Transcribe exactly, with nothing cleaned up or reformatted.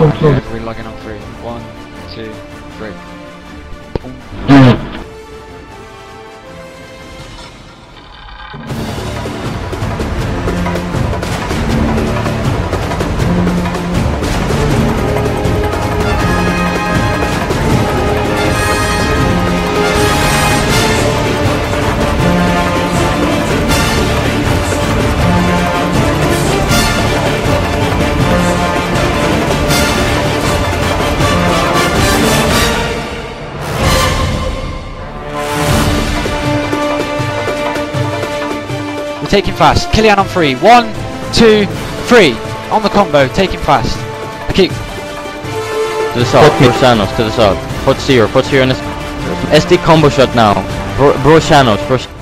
Yeah, we're logging on three. One, two, three. Taking fast. Killian on three. One, two, three. On the combo. Taking fast. Keep. To the south. Bro channels. To the south. Put zero. Put zero in this. S D combo shot now. Bro, bro channels. Bro.